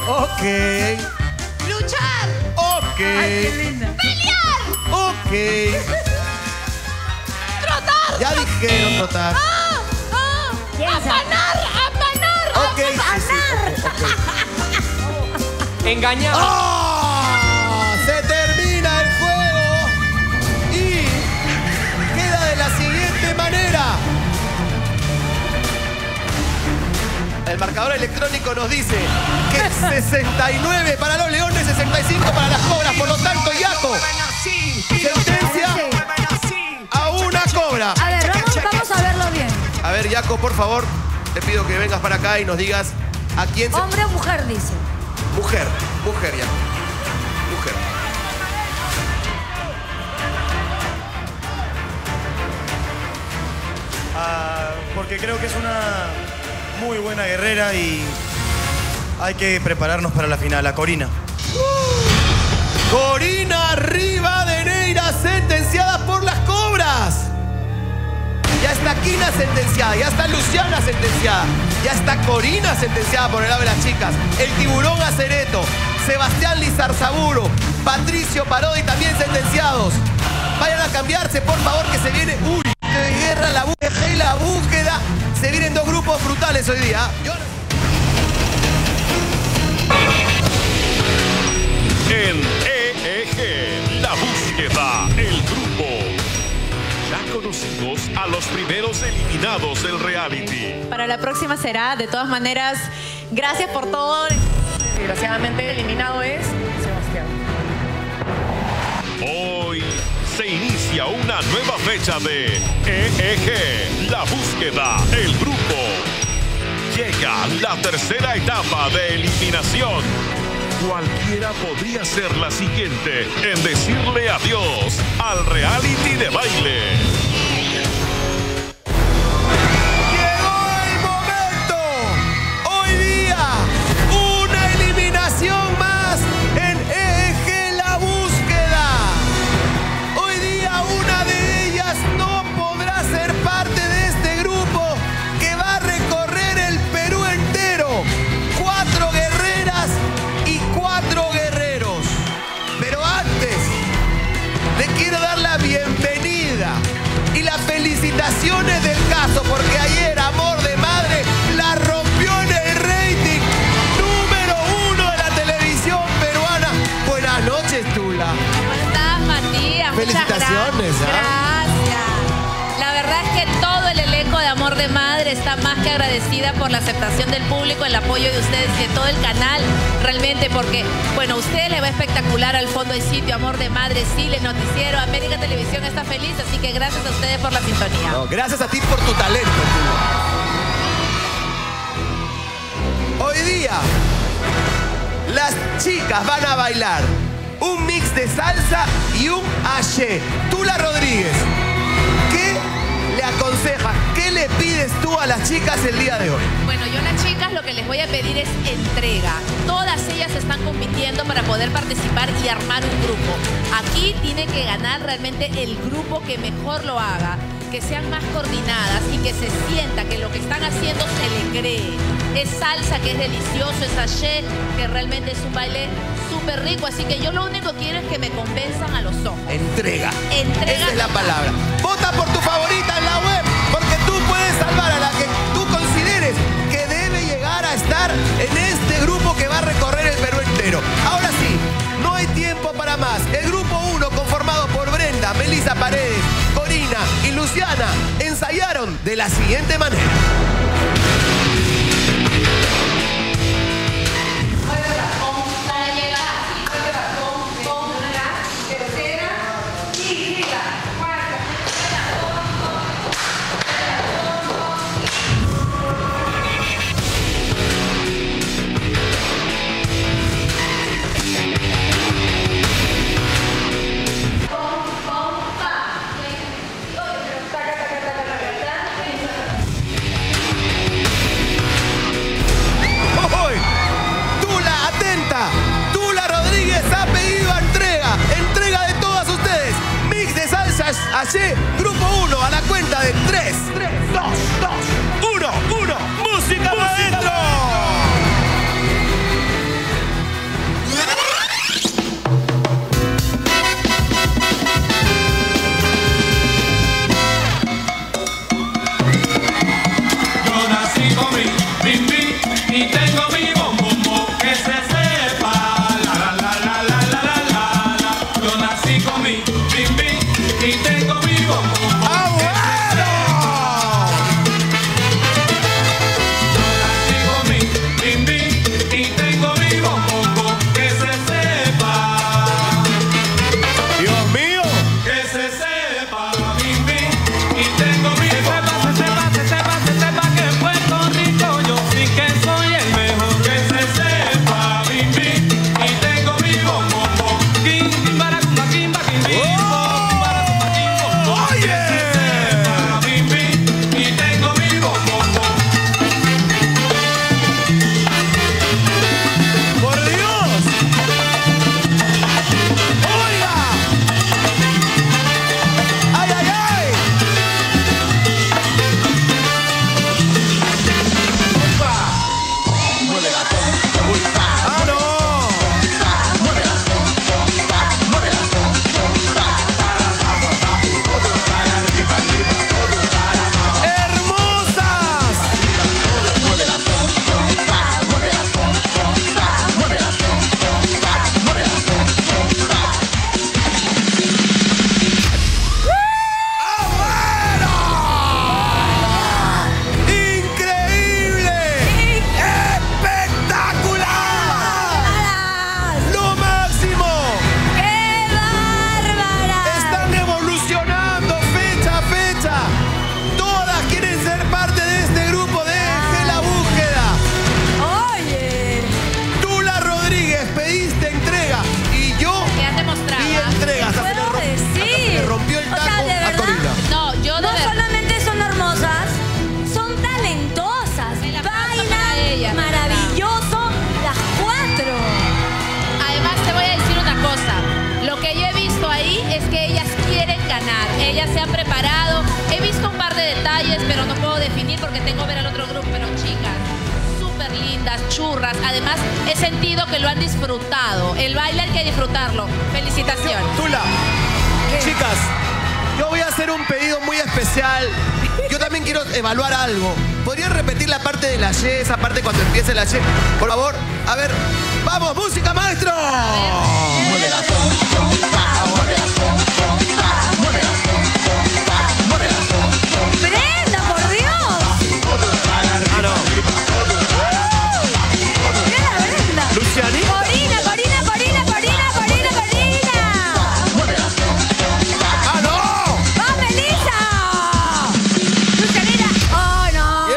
Ok. Luchar. Ok. Ay, qué linda. Pelear. Ok. Trotar. Ya dijeron trotar. Afanar. Afanar. Ok, sí. Engañar. ¡Oh! Se termina el juego y queda de la siguiente manera. El marcador electrónico nos dice que 69 para los leones, 65 para las cobras. Por lo tanto, Yaco, sentencia a una cobra. A ver, vamos a verlo bien. A ver, Yaco, por favor, te pido que vengas para acá y nos digas a quién se... Hombre o mujer, dice. Mujer, Yaco. Mujer. Porque creo que es una muy buena guerrera y hay que prepararnos para la final. A Corina. Corina Rivadeneira sentenciada por las cobras. Ya está Kina sentenciada, ya está Luciana sentenciada, ya está Corina sentenciada por el lado de las chicas. El tiburón Acereto, Sebastián Lizarzaburo, Patricio Parodi también sentenciados. Vayan a cambiarse, por favor, que se viene... ¡Uy! ¡Qué guerra la búsqueda y la búsqueda! Se vienen dos grupos brutales hoy día. En EEG, la búsqueda, el grupo. Ya conocimos a los primeros eliminados del reality. Para la próxima será, de todas maneras, gracias por todo. Desgraciadamente eliminado es Sebastián. Hoy se inicia una nueva fecha de EEG, la búsqueda, el grupo. Llega la tercera etapa de eliminación. Cualquiera podría ser la siguiente en decirle adiós al reality de baile. ¡Llegó el momento! Hoy día, una eliminación más en EEG La Búsqueda. Hoy día, una de ellas no podrá ser parte de este grupo que va a recorrer el Perú entero. 4 guerreras y 4 guerreros. Pero antes, le quiero dar la bienvenida y las felicitaciones del caso, porque ayer Amor de Madre la rompió en el rating número 1 de la televisión peruana. Buenas noches, Tula. ¿Cómo estás, Matías? Felicitaciones, Muchas ¿ah? gracias. La verdad es que todo el elenco de Amor de Madre está más que agradecida por la aceptación del público, el apoyo de ustedes, de todo el canal, realmente, porque, bueno, a ustedes les va espectacular. Al fondo del sitio, Amor de Madre, Chile, Noticiero, América Televisión está feliz, así que gracias a ustedes por la sintonía. No, gracias a ti por tu talento, Tula. Hoy día, las chicas van a bailar un mix de salsa y un haché. Tula Rodríguez, ¿qué le aconsejas? ¿Qué le pides tú a las chicas el día de hoy? Bueno, yo a las chicas lo que les voy a pedir es entrega. Todas ellas están compitiendo para poder participar y armar un grupo. Aquí tiene que ganar realmente el grupo que mejor lo haga, que sean más coordinadas y que se sienta que lo que están haciendo se le cree. Es salsa, que es delicioso, es haché, que realmente es un baile súper rico. Así que yo lo único que quiero es que me convenzan a los ojos. Entrega. Entrega. Esa es la palabra. Vota por tu favorita en la web, porque tú puedes salvar a la que tú consideres que debe llegar a estar en este grupo que va a recorrer el Perú entero. Ahora sí, no hay tiempo para más. El grupo 1, conformado por Brenda, Melissa Paredes, Corina y Luciana, ensayaron de la siguiente manera. pero no puedo definir porque tengo que ver al otro grupo. Pero chicas, súper lindas, churras. Además, he sentido que lo han disfrutado. El baile hay que disfrutarlo. Felicitaciones. Tula, chicas, yo voy a hacer un pedido muy especial. Yo también quiero evaluar algo. ¿Podrían repetir la parte de la Y, esa parte cuando empiece la Y? Por favor, a ver. ¡Vamos, música, maestro! ¡Brenda, por Dios! Ah, no. ¡Mira la Brenda! Lucianita. ¡Corina, Corina, Corina, Corina, Corina, Corina! ¡Ah, no! ¡Vamos, Melissa! ¡Lucianita! ¡Oh, no!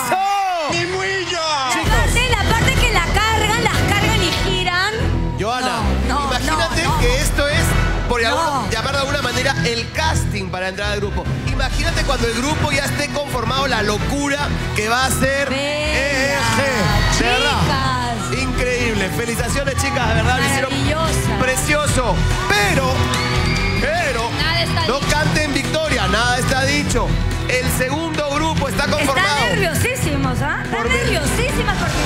¡Eso! La parte que las cargan y giran. Joana, No, imagínate no. que esto es, por No. llamarlo de alguna manera, el casting para entrar al grupo. Imagínate cuando el grupo ya esté conformado, la locura que va a ser EG. De verdad. Chicas. Increíble. Felicitaciones, chicas, de verdad. Lo hicieron Maravillosa. precioso. Pero, Nada está no dicho. canten victoria, nada está dicho. El segundo grupo está conformado. Están nerviosísimos, ¿ah? Están Por ver- nerviosísimas porque...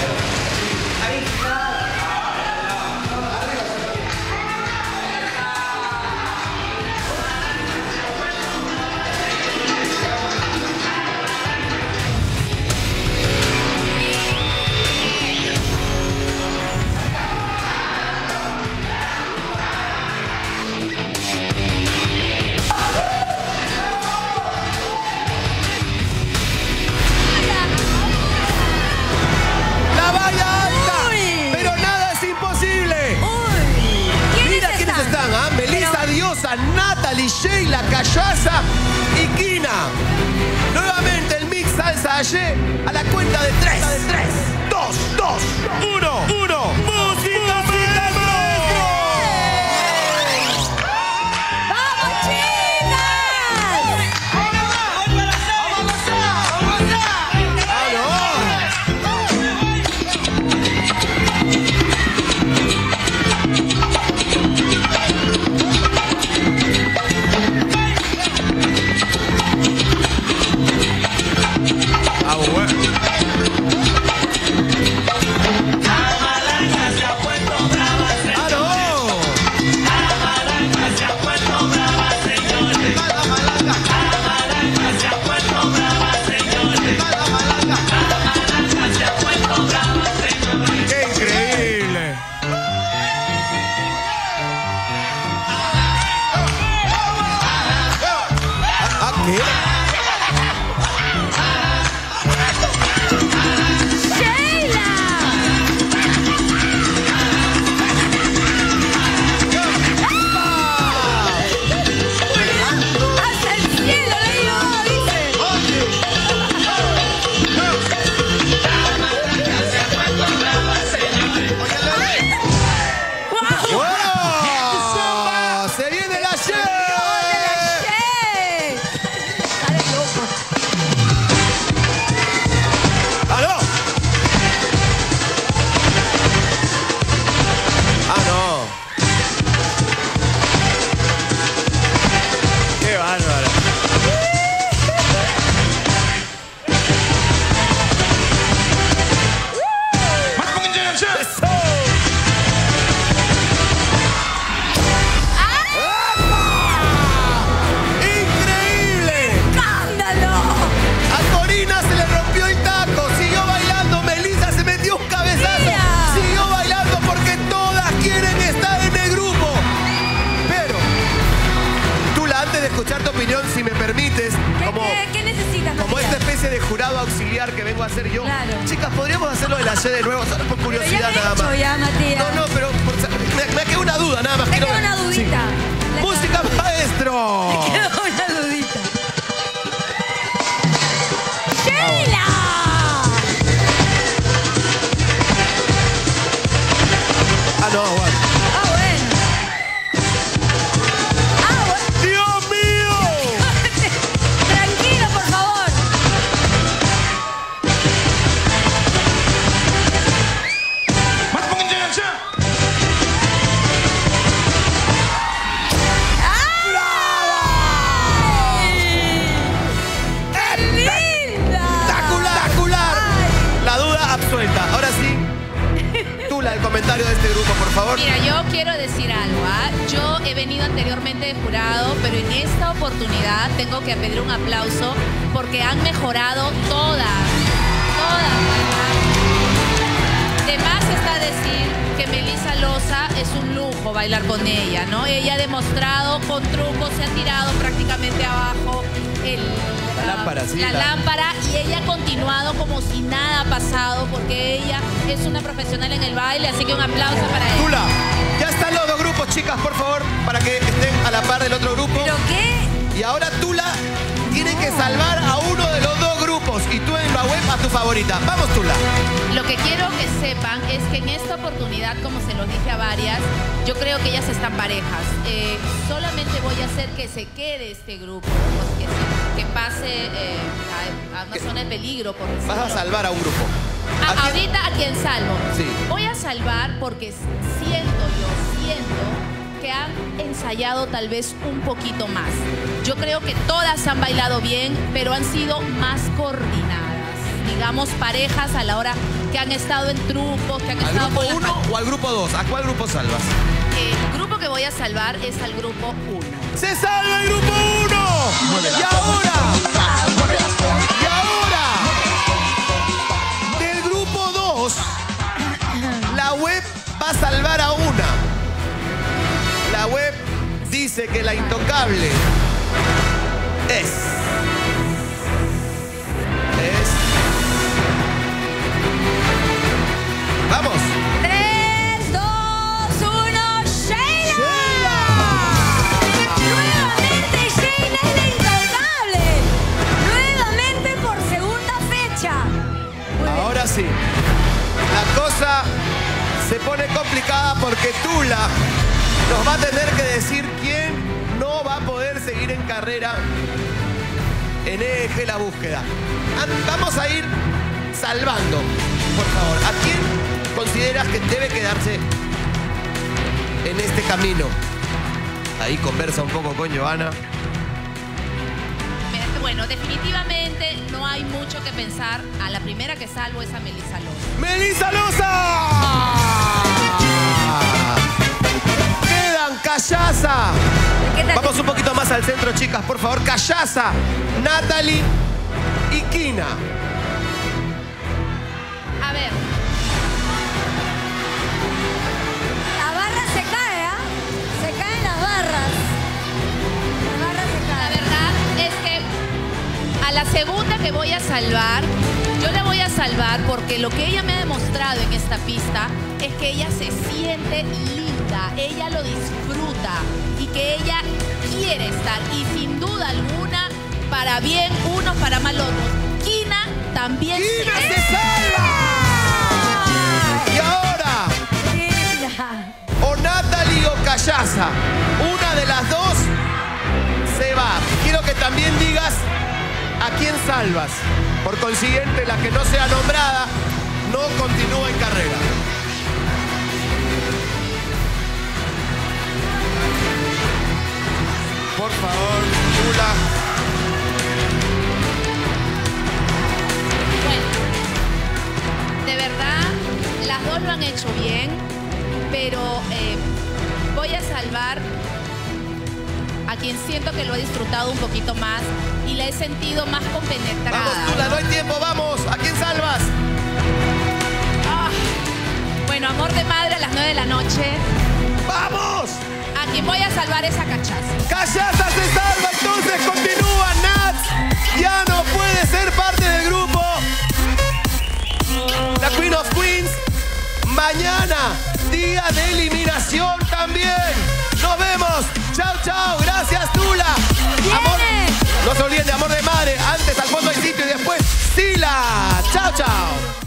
¡La valla alta! Uy. Pero nada es imposible. ¡Uy! Mira quiénes están, ¿ah? Melissa Diosa, Natalie, Sheila, Callaza y Kina. Nuevamente el mix salsa ayer a la cuenta de 3. 2, 2, 1, 1. ¡Música, maestro! ¡Vamos, chicas! ¡Qué increíble! ¿Qué? ¡Hasta el cielo le digo! Dice. ¡Wow! ¡Se viene la Y! ¡Eh! Dale, loco. ¡Aló! ¡Ah, no! ¡Qué bárbaro! ¡Eso! ¡Increíble! ¡Escándalo! A Corina se le rompió el taco, siguió bailando, Melissa se metió un cabezazo, Mira. siguió bailando porque todas quieren estar en el grupo. Pero, Tula, antes de escuchar tu opinión, si me permites, ¿Qué necesitas, como Matías? esta especie de jurado auxiliar que vengo a hacer yo, Claro. chicas, ¿podríamos hacerlo de la Y de nuevo? Solo por Pero ya curiosidad lo he nada hecho más. ya, Matías. No, pero me queda una duda nada más. Me quiero queda ver. una dudita. Sí. ¡Música, maestro! Me queda una dudita. ¡Sheila! Ah, no, bueno. Ah, bueno. Ah, bueno. ¡Dios mío! Tranquilo, por favor. suelta. Ahora sí, Tula, el comentario de este grupo, por favor. Mira, yo quiero decir algo, ¿ah? Yo he venido anteriormente de jurado, pero en esta oportunidad tengo que pedir un aplauso porque han mejorado todas. De más está decir que Melissa Loza es un lujo bailar con ella, ¿no? Ella ha demostrado con trucos, se ha tirado prácticamente abajo La lámpara, sí, la lámpara, y ella ha continuado como si nada ha pasado porque ella es una profesional en el baile, así que un aplauso para ella. Tula, ya están los dos grupos, chicas, por favor, para que estén a la par del otro grupo. ¿Pero qué? Y ahora Tula tiene que salvar a uno de los dos grupos y tú en la web a tu favorita. Vamos, Tula. Lo que quiero que sepan es que en esta oportunidad, como se lo dije a varias, yo creo que ellas están parejas. Solamente voy a hacer que se quede este grupo, que pase a una zona de peligro, por decirlo. Vas a salvar a un grupo. ¿A quién? Ahorita a quien salvo. Sí. Voy a salvar porque siento que han ensayado tal vez un poquito más. Yo creo que todas han bailado bien, pero han sido más coordinadas. Digamos, parejas a la hora que han estado en trucos, que han ¿Al estado grupo con 1 o al grupo 2? ¿A cuál grupo salvas? El grupo que voy a salvar es al grupo 1. ¡Se salva el grupo 1! ¡Y ahora! Del grupo 2, la web va a salvar a una. La web dice que la intocable es... ¡Vamos! 3, 2, 1, Sheila. Nuevamente Sheila es la intocable. Nuevamente por segunda fecha. Ahora sí. La cosa se pone complicada porque Tula nos va a tener que decir quién no va a poder seguir en carrera en EG La Búsqueda. Vamos a ir salvando, por favor. ¿A quién consideras que debe quedarse en este camino? Ahí conversa un poco con Johanna. Bueno, definitivamente no hay mucho que pensar. A la primera que salvo es a Melissa Loza. ¡Melissa Loza! Quedan Callaza. Vamos un poquito más al centro, chicas, por favor. Callaza, Natalie y Kina. A ver, La barra se cae, ¿ah? Se caen las barras. La barra se la cae. verdad es que a la segunda que voy a salvar, yo la voy a salvar porque lo que ella me ha demostrado en esta pista es que ella se siente linda, ella lo disfruta y que ella quiere estar. Y sin duda alguna, para bien unos, para mal otros. Kina también. ¡Kina se salva! Y ahora, Sheila. o Natalie o Callaza, una de las dos se va. Quiero que también digas a quién salvas. Por consiguiente, la que no sea nombrada no continúa en carrera. Por favor, Tula. Bueno, de verdad, las dos lo han hecho bien, pero voy a salvar a quien siento que lo he disfrutado un poquito más y la he sentido más compenetrada. Vamos, Tula, no hay tiempo, vamos. ¿A quién salvas? Ah, bueno, amor de madre a las 9 de la noche. ¡Vamos! A quien voy a salvar es a Cachaza. Callaza se salva, entonces continúa Nats. Ya no puede ser parte del grupo. La Queen of Queens. Mañana, día de eliminación también. Nos vemos. Chao, chao. Gracias, Tula. Amor, no se olviden de amor de madre. Antes al fondo hay sitio y después Sila. Chao, chao.